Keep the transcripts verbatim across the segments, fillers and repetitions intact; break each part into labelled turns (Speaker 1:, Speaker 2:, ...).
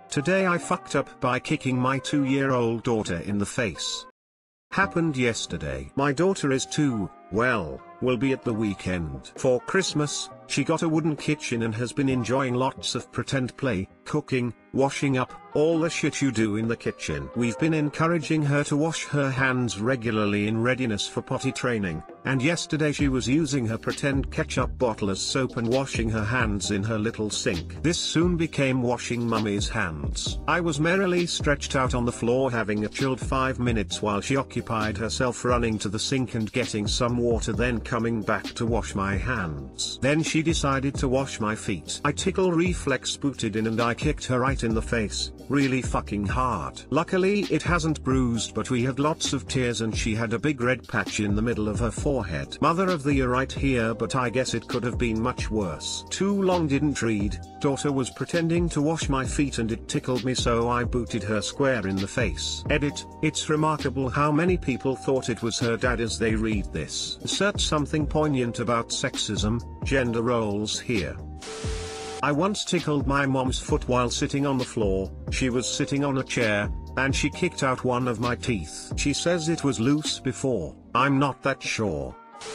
Speaker 1: Today I fucked up by kicking my two-year-old daughter in the face. Happened yesterday. My daughter is two, well, will be at the weekend. For Christmas, she got a wooden kitchen and has been enjoying lots of pretend play, cooking, washing up, all the shit you do in the kitchen. We've been encouraging her to wash her hands regularly in readiness for potty training, and yesterday she was using her pretend ketchup bottle as soap and washing her hands in her little sink. This soon became washing mummy's hands. I was merrily stretched out on the floor having a chilled five minutes while she occupied herself running to the sink and getting some water, then coming back to wash my hands. Then she decided to wash my feet. I tickle reflex booted in and I kicked her right in the face, really fucking hard. Luckily it hasn't bruised, but we had lots of tears and she had a big red patch in the middle of her forehead. Mother of the year right here, but I guess it could have been much worse. Too long didn't read. Daughter was pretending to wash my feet and it tickled me, so I booted her square in the face. Edit, it's remarkable how many people thought it was her dad as they read this. Insert something poignant about sexism, gender roles here. I once tickled my mom's foot while sitting on the floor. She was sitting on a chair, and she kicked out one of my teeth. She says it was loose before. I'm not that sure.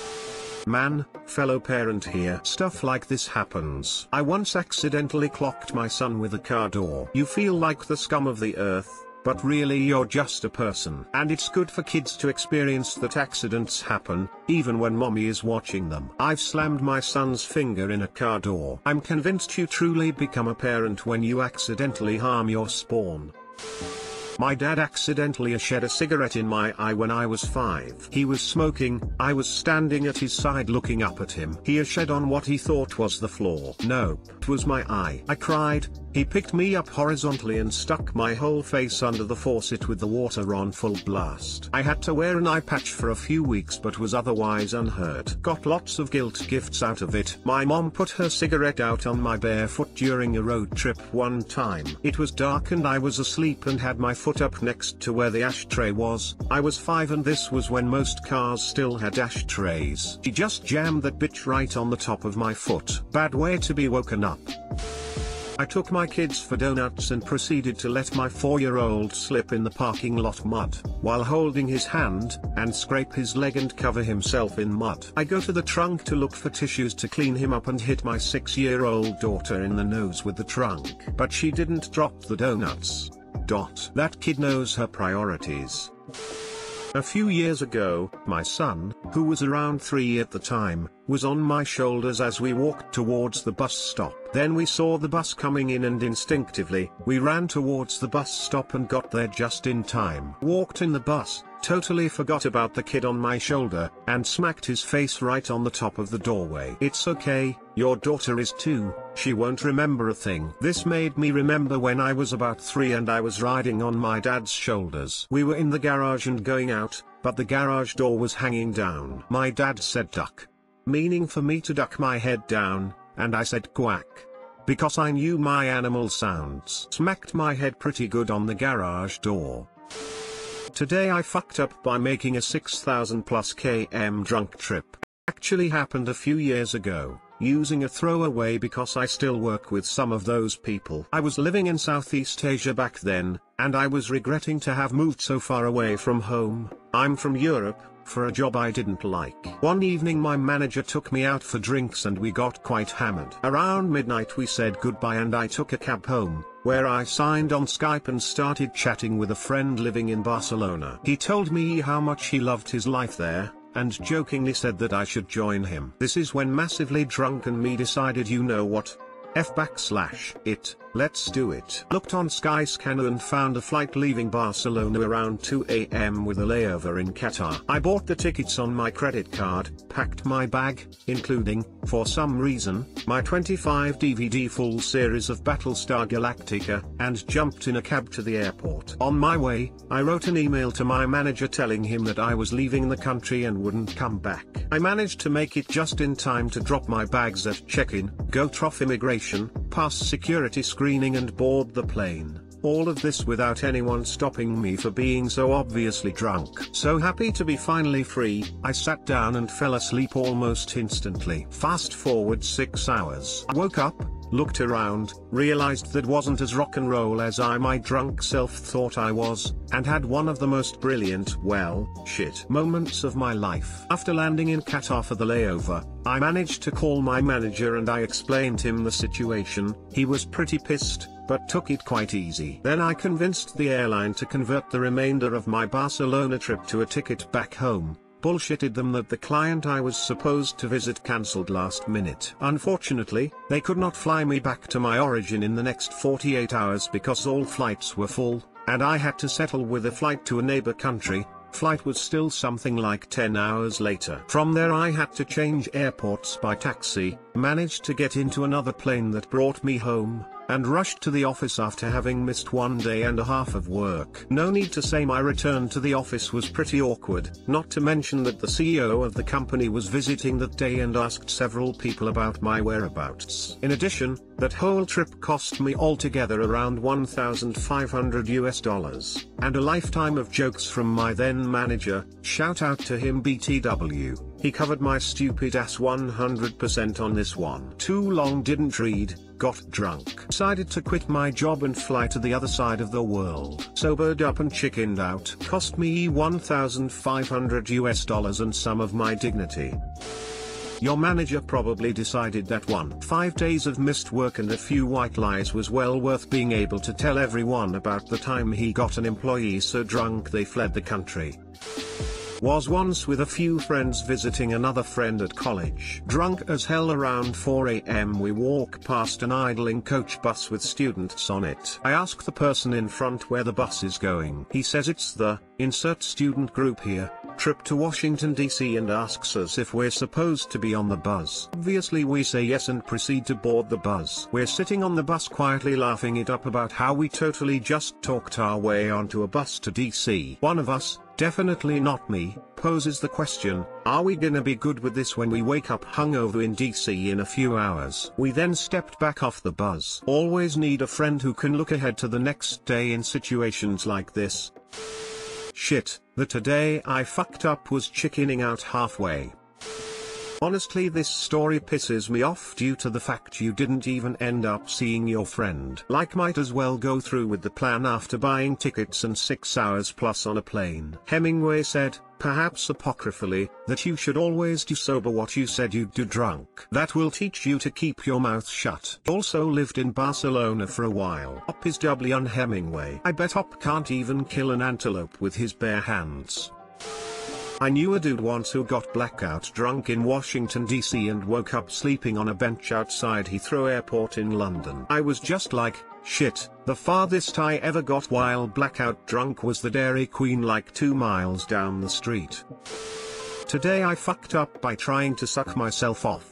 Speaker 1: Man, fellow parent here. Stuff like this happens. I once accidentally clocked my son with a car door. You feel like the scum of the earth, but really you're just a person. And it's good for kids to experience that accidents happen, even when mommy is watching them. I've slammed my son's finger in a car door. I'm convinced you truly become a parent when you accidentally harm your spawn. My dad accidentally shed a cigarette in my eye when I was five. He was smoking, I was standing at his side looking up at him. He shed on what he thought was the floor. No, it was my eye. I cried. He picked me up horizontally and stuck my whole face under the faucet with the water on full blast. I had to wear an eye patch for a few weeks but was otherwise unhurt. Got lots of guilt gifts out of it. My mom put her cigarette out on my bare foot during a road trip one time. It was dark and I was asleep and had my foot up next to where the ashtray was. I was five and this was when most cars still had ashtrays. She just jammed that bitch right on the top of my foot. Bad way to be woken up. I took my kids for donuts and proceeded to let my four-year-old slip in the parking lot mud, while holding his hand, and scrape his leg and cover himself in mud. I go to the trunk to look for tissues to clean him up and hit my six-year-old daughter in the nose with the trunk. But she didn't drop the donuts. Dot. That kid knows her priorities. A few years ago, my son, who was around three at the time, was on my shoulders as we walked towards the bus stop. Then we saw the bus coming in and instinctively, we ran towards the bus stop and got there just in time. Walked in the bus, totally forgot about the kid on my shoulder, and smacked his face right on the top of the doorway. It's okay, your daughter is two, she won't remember a thing. This made me remember when I was about three and I was riding on my dad's shoulders. We were in the garage and going out, but the garage door was hanging down. My dad said duck, meaning for me to duck my head down, and I said quack, because I knew my animal sounds. Smacked my head pretty good on the garage door. Today I fucked up by making a six thousand plus kilometer drunk trip. Actually happened a few years ago, using a throwaway because I still work with some of those people. I was living in Southeast Asia back then, and I was regretting to have moved so far away from home. I'm from Europe, for a job I didn't like. One evening my manager took me out for drinks and we got quite hammered. Around midnight we said goodbye and I took a cab home, where I signed on Skype and started chatting with a friend living in Barcelona. He told me how much he loved his life there, and jokingly said that I should join him. This is when massively drunk and me decided, you know what? F backslash it, let's do it. Looked on Skyscanner and found a flight leaving Barcelona around two A M with a layover in Qatar. I bought the tickets on my credit card, packed my bag, including, for some reason, my twenty-five D V D full series of Battlestar Galactica, and jumped in a cab to the airport. On my way, I wrote an email to my manager telling him that I was leaving the country and wouldn't come back. I managed to make it just in time to drop my bags at check-in, go through immigration, pass security screening and board the plane. All of this without anyone stopping me for being so obviously drunk. So happy to be finally free, I sat down and fell asleep almost instantly. Fast forward six hours. I woke up, looked around, realized that wasn't as rock and roll as I my drunk self thought I was, and had one of the most brilliant, well, shit moments of my life. After landing in Qatar for the layover, I managed to call my manager and I explained him the situation. He was pretty pissed, but took it quite easy. Then I convinced the airline to convert the remainder of my Barcelona trip to a ticket back home. Bullshitted them that the client I was supposed to visit cancelled last minute. Unfortunately, they could not fly me back to my origin in the next forty-eight hours because all flights were full, and I had to settle with a flight to a neighbor country. Flight was still something like ten hours later. From there I had to change airports by taxi, managed to get into another plane that brought me home, and rushed to the office after having missed one day and a half of work. No need to say my return to the office was pretty awkward, not to mention that the C E O of the company was visiting that day and asked several people about my whereabouts. In addition, that whole trip cost me altogether around one thousand five hundred US dollars, and a lifetime of jokes from my then manager. Shout out to him B T W. He covered my stupid ass one hundred percent on this one. Too long didn't read, got drunk. Decided to quit my job and fly to the other side of the world. Sobered up and chickened out. Cost me one thousand five hundred US dollars and some of my dignity. Your manager probably decided that one five days of missed work and a few white lies was well worth being able to tell everyone about the time he got an employee so drunk they fled the country. Was once with a few friends visiting another friend at college. Drunk as hell around four A M we walk past an idling coach bus with students on it. I ask the person in front where the bus is going. He says it's the, insert student group here, trip to Washington D C and asks us if we're supposed to be on the bus. Obviously we say yes and proceed to board the bus. We're sitting on the bus quietly laughing it up about how we totally just talked our way onto a bus to D C. One of us, definitely not me, poses the question, are we gonna be good with this when we wake up hungover in D C in a few hours? We then stepped back off the bus. Always need a friend who can look ahead to the next day in situations like this. Shit, the today I fucked up was chickening out halfway. Honestly, this story pisses me off due to the fact you didn't even end up seeing your friend. Like, might as well go through with the plan after buying tickets and six hours plus on a plane. Hemingway said, perhaps apocryphally, that you should always do sober what you said you'd do drunk. That will teach you to keep your mouth shut. Also lived in Barcelona for a while. Op is doubly on Hemingway. I bet Op can't even kill an antelope with his bare hands. I knew a dude once who got blackout drunk in Washington D C and woke up sleeping on a bench outside Heathrow Airport in London. I was just like, shit, the farthest I ever got while blackout drunk was the Dairy Queen like two miles down the street. Today I fucked up by trying to suck myself off.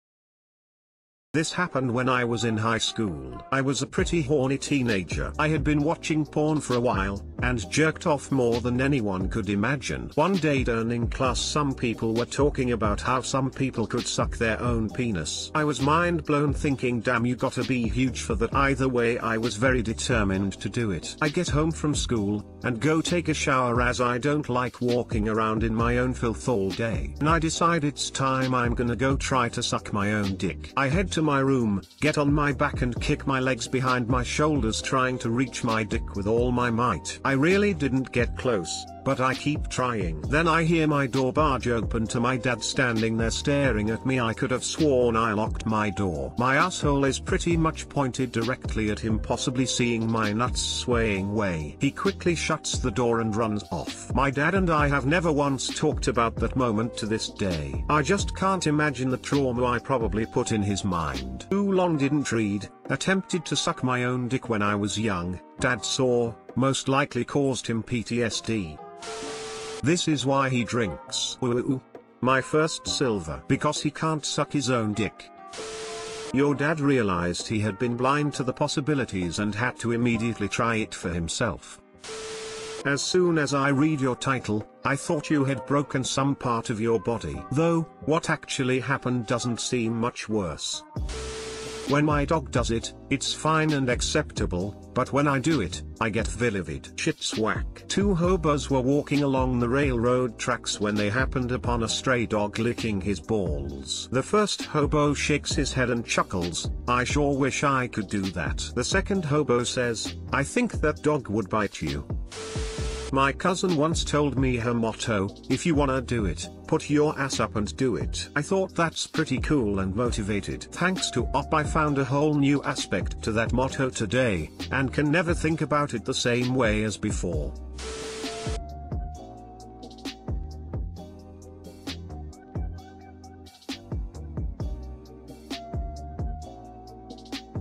Speaker 1: This happened when I was in high school. I was a pretty horny teenager. I had been watching porn for a while, and jerked off more than anyone could imagine. One day during class some people were talking about how some people could suck their own penis. I was mind blown thinking damn you gotta be huge for that. Either way I was very determined to do it. I get home from school, and go take a shower as I don't like walking around in my own filth all day. And I decide it's time I'm gonna go try to suck my own dick. I head to my room, get on my back and kick my legs behind my shoulders trying to reach my dick with all my might. I really didn't get close, but I keep trying. Then I hear my door barge open to my dad standing there staring at me. I could have sworn I locked my door. My asshole is pretty much pointed directly at him, possibly seeing my nuts swaying way. He quickly shuts the door and runs off. My dad and I have never once talked about that moment to this day. I just can't imagine the trauma I probably put in his mind. Too long didn't read, attempted to suck my own dick when I was young. Dad saw, most likely caused him P T S D. This is why he drinks. Ooh, my first silver. Because he can't suck his own dick. Your dad realized he had been blind to the possibilities and had to immediately try it for himself. As soon as I read your title, I thought you had broken some part of your body. Though, what actually happened doesn't seem much worse. When my dog does it, it's fine and acceptable, but when I do it, I get vivid shit's whack. Two hobos were walking along the railroad tracks when they happened upon a stray dog licking his balls. The first hobo shakes his head and chuckles, "I sure wish I could do that." The second hobo says, "I think that dog would bite you." My cousin once told me her motto, "If you wanna do it, put your ass up and do it." I thought that's pretty cool and motivated. Thanks to Op I found a whole new aspect to that motto today, and can never think about it the same way as before.